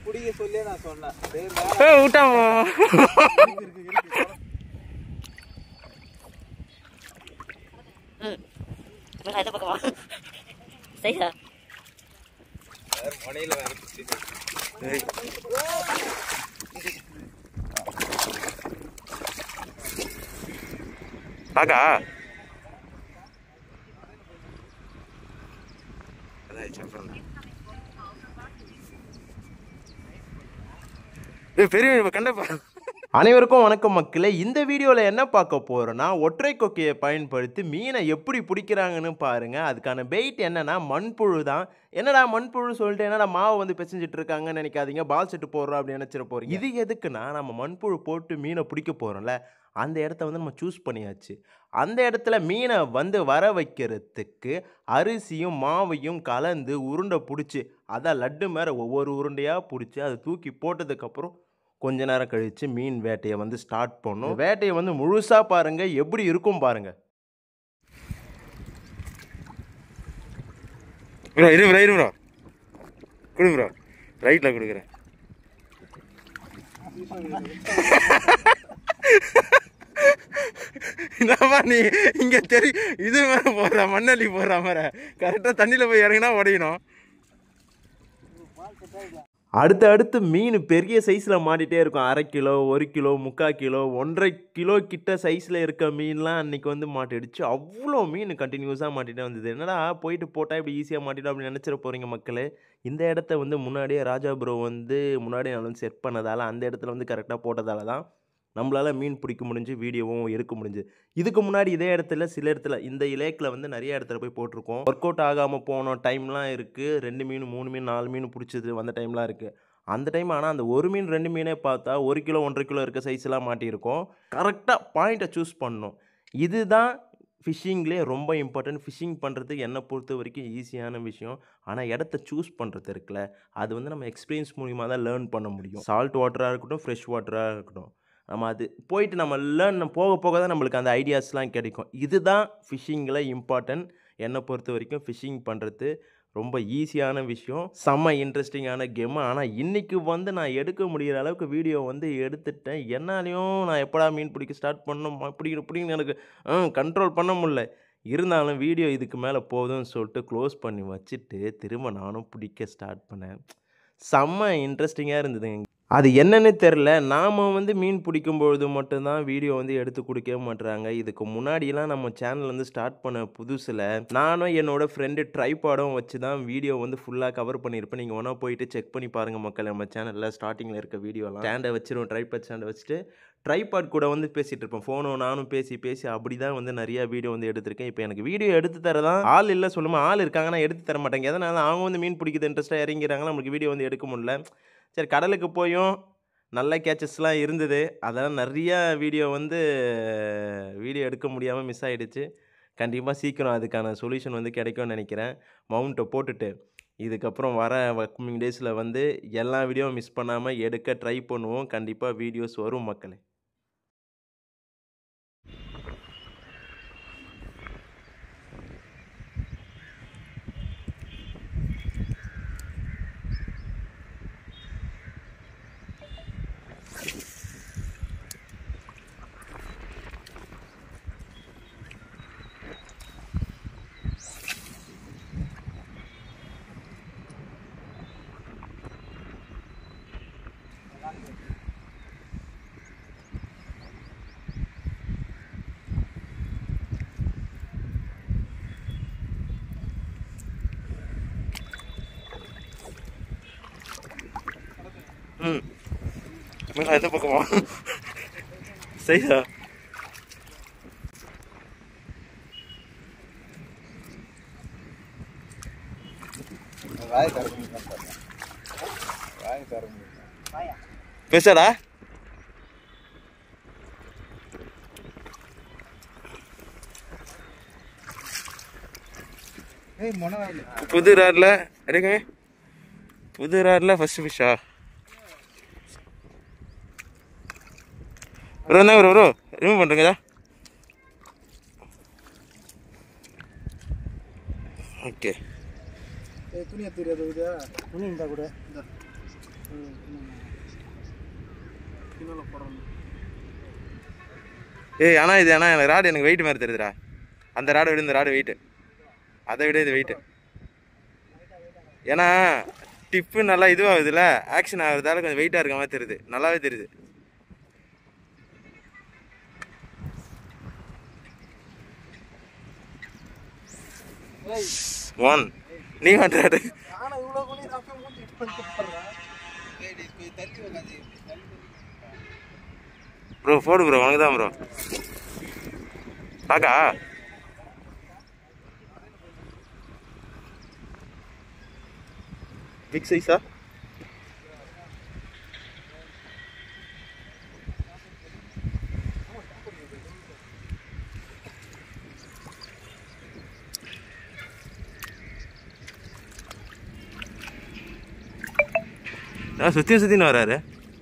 புடிக்க சொல்லியே நான் சொன்னேன். விட்டாமா இந்த பக்கமா சரியா மனையில வேற பாக்கா பெரிய கண்டப்பா. அனைவருக்கும் வணக்கம் மக்களே. இந்த வீடியோவில் என்ன பார்க்க போகிறோன்னா ஒற்றை கொக்கையை பயன்படுத்தி மீனை எப்படி பிடிக்கிறாங்கன்னு பாருங்கள். அதுக்கான பெயிட் என்னென்னா மண்புழு தான். என்னடா மண்புழு சொல்லிட்டு என்னடா மாவை வந்து பிசைஞ்சிட்டு இருக்காங்கன்னு நினைக்காதீங்க. பால் செட்டு போடுறோம் அப்படின்னு நினச்சிட போகிறீங்க. இது எதுக்குன்னா நம்ம மண்புழு போட்டு மீனை பிடிக்க போகிறோம்ல, அந்த இடத்த வந்து நம்ம சூஸ் பண்ணியாச்சு. அந்த இடத்துல மீனை வந்து வர வைக்கிறதுக்கு அரிசியும் மாவையும் கலந்து உருண்டை பிடிச்சி, அதான் லட்டு மேலே ஒவ்வொரு உருண்டையாக பிடிச்சி அதை தூக்கி போட்டதுக்கப்புறம் கொஞ்ச நேரம் கழித்து மீன் வேட்டையை வந்து ஸ்டார்ட் பண்ணும். வேட்டையை வந்து முழுசாக பாருங்கள், எப்படி இருக்கும் பாருங்கள். இருங்க கொடுங்க, ரைட்டில் கொடுக்குறேன். என்னப்பா நீ இங்கே இது மேலே போடுற மண்ணள்ளி போடுற மாதிரி கரெக்டாக தண்ணியில் போய் இறங்கினா உடையணும். அடுத்து மீன் பெரிய சைஸில் மாட்டிகிட்டே இருக்கும். 1/2 கிலோ, 1 கிலோ, 3/4 கிலோ, 1.5 கிலோ கிட்ட சைஸில் இருக்க மீன்லாம் அன்றைக்கி வந்து மாட்டிடுச்சு. அவ்வளோ மீன் கண்டினியூஸாக மாட்டிகிட்டே வந்தது. என்னடா போயிட்டு போட்டால் இப்படி ஈஸியாக மாட்டிடும் அப்படின்னு நினச்சிட போகிறீங்க மக்களே. இந்த இடத்த வந்து முன்னாடியே ராஜா ப்ரோ வந்து முன்னாடியே நான் வந்து செட் பண்ணதால், அந்த இடத்துல வந்து கரெக்டாக போட்டதால் தான் நம்மளால் மீன் பிடிக்க முடிஞ்சு, வீடியோவும் எடுக்க முடிஞ்சு. இதுக்கு முன்னாடி இதே இடத்துல சில இடத்துல இந்த லேக்கில் வந்து நிறைய இடத்துல போய் போட்டிருக்கோம். ஒர்க் அவுட் ஆகாமல் போன டைம்லாம் இருக்குது. 2 மீன் 3 மீன் 4 மீன் பிடிச்சது வந்த டைம்லாம் இருக்குது. அந்த டைம் ஆனால் அந்த 1 மீன் 2 மீனே பார்த்தா 1 கிலோ 1.5 கிலோ இருக்க சைஸ்லாம் மாட்டியிருக்கோம். கரெக்டாக பாயிண்ட்டை சூஸ் பண்ணணும். இதுதான் ஃபிஷ்ஷிங்லேயே ரொம்ப இம்பார்ட்டன்ட். ஃபிஷ்ஷிங் பண்ணுறது என்னை பொறுத்த வரைக்கும் ஈஸியான விஷயம். ஆனால் இடத்த சூஸ் பண்ணுறது இருக்குல்ல, அது வந்து நம்ம எக்ஸ்பீரியன்ஸ் மூலிமா தான் லேர்ன் பண்ண முடியும். சால்ட் வாட்டராக இருக்கட்டும், ஃப்ரெஷ் வாட்டராக இருக்கட்டும், நம்ம அது போயிட்டு நம்ம லேர்ன் போக போக தான் நம்மளுக்கு அந்த ஐடியாஸ்லாம் கிடைக்கும். இதுதான் ஃபிஷ்ஷிங்கில் இம்பார்ட்டன்ட். என்னை பொறுத்த வரைக்கும் ஃபிஷ்ஷிங் பண்ணுறது ரொம்ப ஈஸியான விஷயம், செம்ம இன்ட்ரெஸ்டிங்கான கேமு. ஆனால் இன்றைக்கி வந்து நான் எடுக்க முடிகிற அளவுக்கு வீடியோ வந்து எடுத்துட்டேன். என்னாலையும் நான் எப்படா மீன் பிடிக்க ஸ்டார்ட் பண்ணணும் இப்படின்னு எனக்கு கண்ட்ரோல் பண்ண முடியல. இருந்தாலும் வீடியோ இதுக்கு மேலே போதும்னு சொல்லிட்டு க்ளோஸ் பண்ணி வச்சுட்டு திரும்ப நானும் பிடிக்க ஸ்டார்ட் பண்ணேன். செம்ம இன்ட்ரெஸ்டிங்காக இருந்ததுங்க. அது என்னன்னு தெரில. நாம் வந்து மீன் பிடிக்கும்பொழுது மட்டும்தான் வீடியோ வந்து எடுத்து கொடுக்கவே மாட்டுறாங்க. இதுக்கு முன்னாடியெல்லாம் நம்ம சேனல் வந்து ஸ்டார்ட் பண்ண புதுசில் நானும் என்னோடய ஃப்ரெண்டு ட்ரைபாடும் வச்சு தான் வீடியோ வந்து ஃபுல்லாக கவர் பண்ணியிருப்பேன். நீங்கள் ஒன்றா போயிட்டு செக் பண்ணி பாருங்கள் மக்கள். நம்ம சேனலில் ஸ்டார்டிங்கில் இருக்க வீடியோலாம் ஸ்டாண்டை வச்சிருவோம். ட்ரைபாட் ஸ்டாண்டை வச்சுட்டு ட்ரைபாட் கூட வந்து பேசிகிட்டு இருப்பேன். ஃபோனும் நானும் பேசி அப்படி தான் வந்து நிறையா வீடியோ வந்து எடுத்திருக்கேன். இப்போ எனக்கு வீடியோ எடுத்து தரதான் ஆள் இல்லை. சொல்லுமா ஆள் இருக்காங்கன்னா எடுத்து தர மாட்டாங்க. எதனால அவங்க வந்து மீன் பிடிக்கிறது இன்ட்ரெஸ்ட்டாக இறங்கிறாங்களா, நம்மளுக்கு வீடியோ வந்து எடுக்க முடியல. சரி, கடலுக்கு போயும் நல்ல கேச்சஸ்லாம் இருந்தது. அதெல்லாம் நிறையா வீடியோ எடுக்க முடியாமல் மிஸ் ஆகிடுச்சு. கண்டிப்பாக சீக்கிரம் அதுக்கான சொல்யூஷன் வந்து கிடைக்கும்னு நினைக்கிறேன். மவுண்ட்டை போட்டுட்டு இதுக்கப்புறம் வர கம்மிங் டேஸில் வந்து எல்லா வீடியோவும் மிஸ் பண்ணாமல் எடுக்க ட்ரை பண்ணுவோம். கண்டிப்பாக வீடியோஸ் வரும் மக்களே. எந்த பக்கமா சரிதா? பேசாடா. புது ராட்ல எடுங்க. புது ராட்ல ஃபர்ஸ்ட் ஃபிஷ்ஷா ப்ரோ? என்ன ப்ரோ ரிமூவ் பண்ணுறீங்களா? ஓகே. துணி எடுத்துக்கிறியா? துணி இருந்தால் கூட ஏய் ஆனால் இது ஆனால் எனக்கு ராடு எனக்கு வெயிட் மாதிரி தெரியுதுடா. அந்த ராடை விட இந்த ராடு வெயிட்டு, அதை விட இது வெயிட்டு. ஏன்னா டிப்பு நல்லா இதுவாகுதுல்ல, ஆக்ஷன் ஆகுறதால கொஞ்சம் வெயிட்டாக இருக்க மாதிரி தெரியுது, நல்லாவே தெரியுது. ஒன் நீ பண்ணுறாரு ப்ரோ, போடு ப்ரோ, உனக்கு தான் ப்ரோ. பாக்கா பிக் சைஸா? சுத்தி சுத்தின்னு வராரு.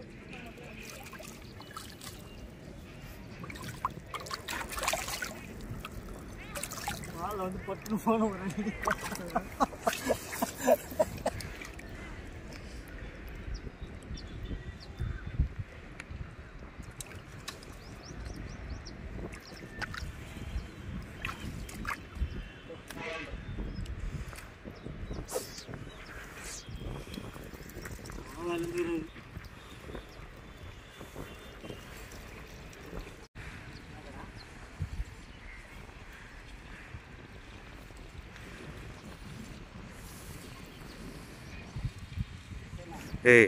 ஏய்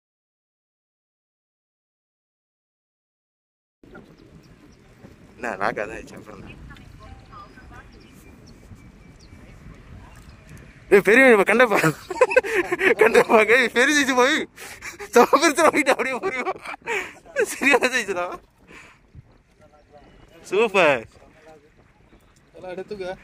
நான் ராக்கா தான் சொல்றேன். ஏய் பெரிய கண்டப்பா கண்டப்பா பெரிய சைஸ் போய் பெருசா போயிட்டு அப்படியே போறியும். சரியான சைஸ்டா, சூப்பர். எடுத்துக்க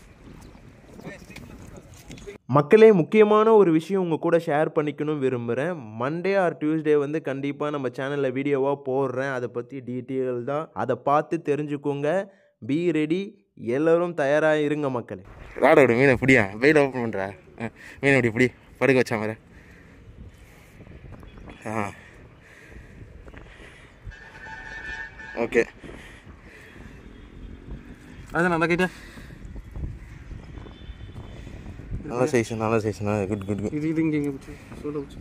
மக்களே. முக்கியமான ஒரு விஷயம் உங்கள் கூட ஷேர் பண்ணிக்கணும் விரும்புகிறேன். மண்டே ஆர் டியூஸ்டே வந்து கண்டிப்பாக நம்ம சேனலில் வீடியோவாக போடுறேன். அதை பற்றி டீட்டெயில் தான், அதை பார்த்து தெரிஞ்சுக்கோங்க. பி ரெடி, எல்லோரும் தயாராக இருங்க மக்களே. ராடோட மீனை பிடியா, வெயில் ஓப்பன் பண்ணுறா, மீனை இப்படி பிடி, படுக்க வச்சா மாதிரி. ஓகே, அது நல்லா கேட்டேன். நல்ல சைஸ், நல்ல சைஸ். Good good good. இது இங்கே இங்கே பிடிச்சி சொல்ல பிடிச்சி.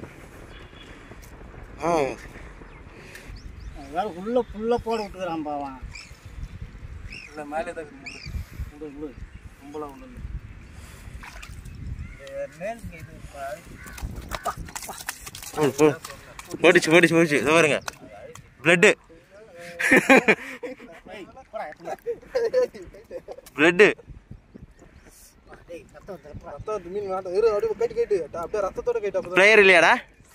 அதாவது ஃபுல்லாக போட விட்டுக்கிறான் பாவன். இல்லை மேலே தான் விடு கும்பலாக ஒன்றும் போட்டுச்சு போட்டுச்சு போட்டுச்சு. இதை பாருங்க, பிளட்டு பிளட்டு. பிளேயர் இல்லையாடா?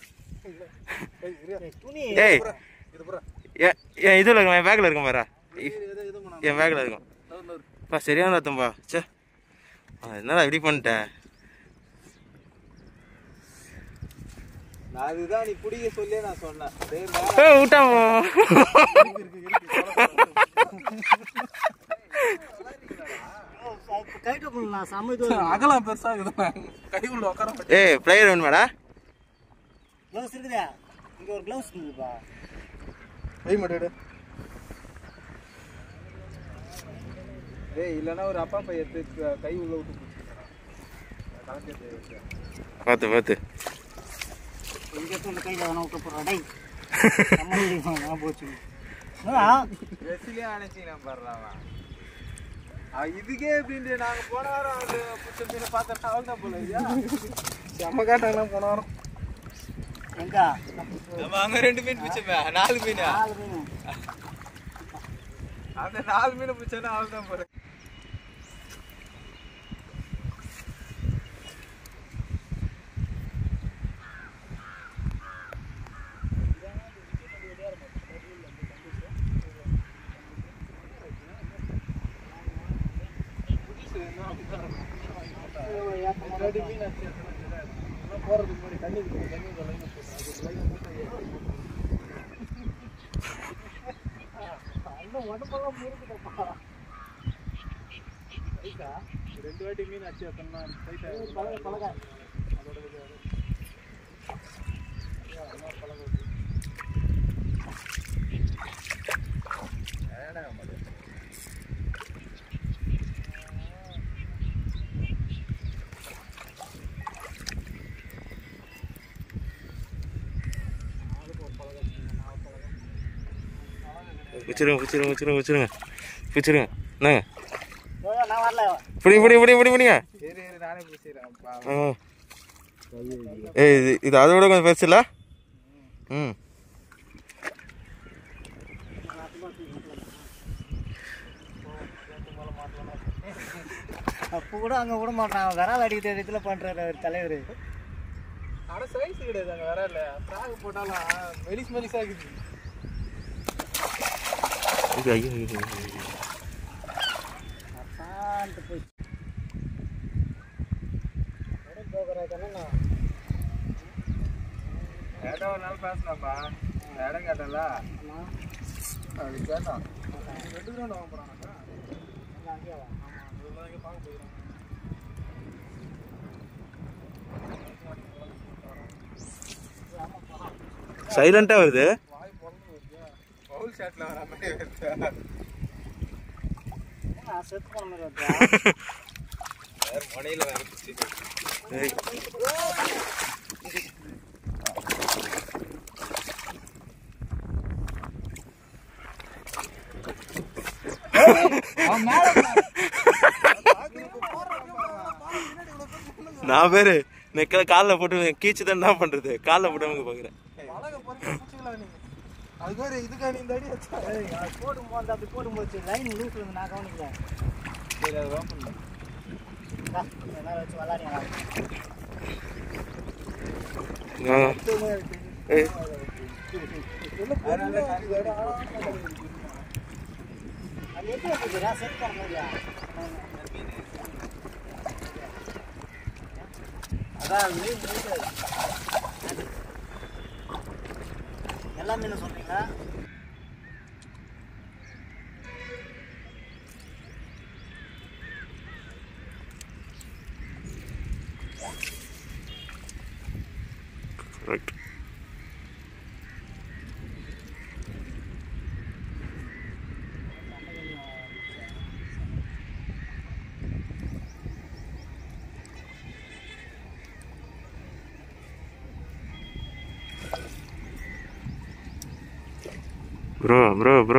ஏய் என் இதில் இருக்கும், என் பேக்கில் இருக்கும் பாரா, என் பேக்கில் இருக்கும். பா சரியான ரத்தம்பா. சே என்னடா இப்படி பண்ணிட்டேன். அதுதான் நீ பிடிக்க சொல்லி நான் சொன்னேன். விட்டாமோ அகலாம் பெருசா கைக்குள்ள உட்கார. ஏய் பிளேயர் வேணுமாடா? க்ளவுஸ் இருக்குதா? இங்கே ஒரு க்ளவுஸ் இருக்குதுப்பா. கை மட்டும். ஏய் இல்லைன்னா ஒரு அப்பா பையன் எடுத்து கை உள்ள விட்டு பார்த்து பார்த்து இங்கே கையில் வேணா விட்டு போடுறா. டை போச்சு வெசிலே அணைச்சிக்கலாம் பாடுறாவா. இதுக்கே எப்படின்ட்டு நாங்கள் போன வாரம் அது புச்ச மீனை பார்த்தா அவள் தான் போல இல்லையா? செம்ம காட்டாங்களாம் போன வாரம். எங்க நம்ம அங்கே 2 மீன் பிடிச்சோமே, 4 மீன். அந்த 4 மீன் பிடிச்சோன்னா அவள் தான் போல. போறதுக்கு முன்னாடி தண்ணி உடம்பெல்லாம் முறுக்குதப்பா. 2 வாட்டி மீன் ஆச்சு. பழக அதோட வச்சிருங்க என்னங்க நான் வரல. பிடிங்க சரி நானே பிடிச்சிக்கிறேன். இது அதை விட கொஞ்சம் பெருசுல. அப்போ கூட அங்கே விட மாட்டான். விரால் அடிக்கிற இடத்துல பண்ணுறாரு அவர் தலைவர். ஆனால் சைஸ் கிடையாது அங்கே வேற இல்லை. ஃப்ராக் போட்டாலும் மெலிசாக இருக்குது. போய் இடம் ஒரு நாள் பேசினாப்பா. இடம் கேட்டல அது கேட்டான். 2 கிரவுண்ட் வாங்க போகிறாங்கக்கா. அங்கேயா பார்க்க போயிடறாங்க. சைலண்டா வருது. வாய் பொண்ணு வருது. பவுல் ஷாட்டில் வர மாதிரி வருது. செத்து போன மாதிரி வருது. வேறு மனையில் வேறு பிடிச்சி நான் பேரு நெக்கல காலில் போட்டு கீச்சு தான் என்ன பண்றது. காலில் போட்டு அவங்க பாக்குறேன். அது பேர் இதுக்கான இந்த அடி வச்சா போடும்போது அப்படி போடும்போது லைன் லூஸ் வந்து நான் கவனிக்கல. சரி அது தான் பண்ணேன். எல்லாம் வச்சு விளாடிங்க. அது எப்படி வச்சுக்கிறா செட் பண்ண முடியா? அதான் எல்லா மீனும் சொல்றீங்களா? ரைட். ப்ரோ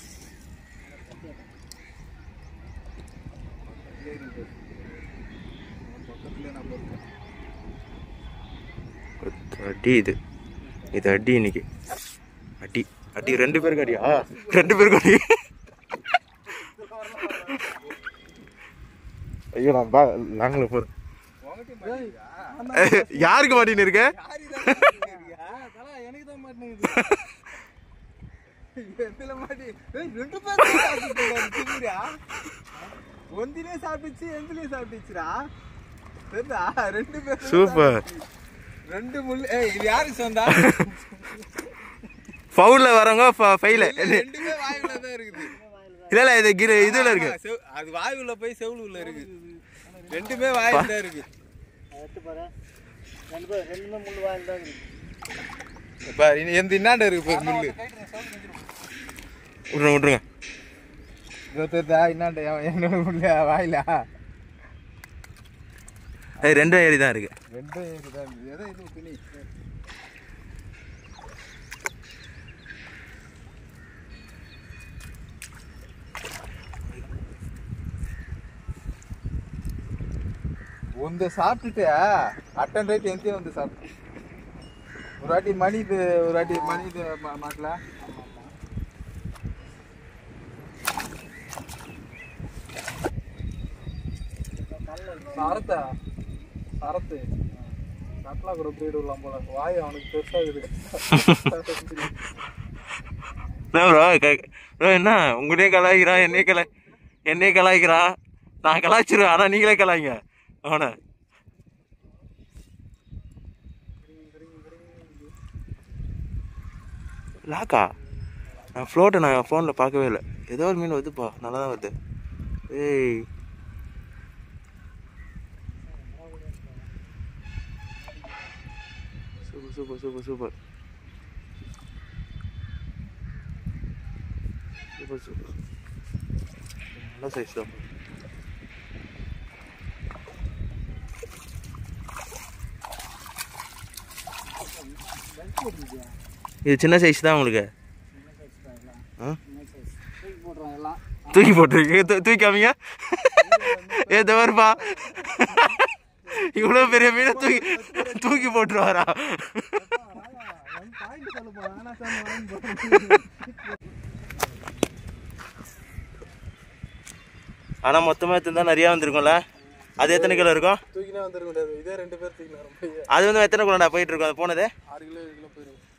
அடி இது அடி இன்னைக்கு அடி 2 பேருக்கு அடியா? 2 பேருக்கு அடி. ஐயோ நாங்களே போறோம். யாருக்கு மாட்டின்னு இருக்க? எனக்கு தான் மாட்டேங்குது. ரெண்டு பேரும் ஒந்திலே சாப்பிடுச்சு எந்திலே சாப்பிட்டுச்சுரா. ரெண்டு பேரும் சூப்பர். 2 முள். இது யாருக்கு சொந்தா? ஃபவுல்ல வரவங்க ஃபைல. 2மே வாயுல தான் இருக்குது. இல்ல இதுல இருக்கு. அது வாயுல போய் செவுளு உள்ள இருக்கு. 2மே வாயில தான் இருக்கு. எடுத்து பாரு. 2மே முள் வாயில தான் இருக்கு. பாரு எந்த இன்னாண்ட இருக்கு பாரு முள்ளு. விட்டுருங்க. இன்னாண்ட என்னோட முள்ள வாயில. 2 ஏரி தான் இருக்கு. 2 ஏரி தான் இருக்கு. எதை இது துணி. ಒಂದು ಸಾப்பிಟ್ಟೆ ಅಟೆಂಡ್ ರೈಟ್ ಎಂತ ಒಂದು ಸಾಪ್ ஒரு வாட்டி மணிது மாட்டல சரத்து கட்லா கூட போயிடு விடலாம் போல. வாய் அவனுக்கு பெருசாகுது. என்ன உங்களையே கலாய்க்கிறான், என்னையே கலாய்க்கிறான். நான் கலாய்ச்சிருவேன், ஆனா நீங்களே கலாய்ங்க அவனை. லாக்கா நான் ஃப்ளோட்டை நான் ஃபோனில் பார்க்கவே இல்லை. ஏதோ ஒரு மீன் வருதுப்பா, நல்லா தான் வருது. ஏய் super super super super super super நல்ல சைஸ் தான். இது சின்ன சைஸ் தான் உங்களுக்கு. ஆ தூக்கி போட்டுருக்கு. தூக்காமீங்க. ஏதோ வருப்பா, இவ்வளோ பெரிய மீனை தூக்கி போட்டுருவாரா? ஆனால் மொத்தமாக எடுத்துருந்தா நிறையா வந்துருக்கும்ல. அது எத்தனை கிலோ இருக்கும்? தூக்கினா வந்துருக்க முடியாது. இதே 2 பேர் தூக்கினா அது வந்து எத்தனை கிலோடா போயிட்டு இருக்கோம்? அது போனது 6 கிலோ 7 கிலோ போயிடும்.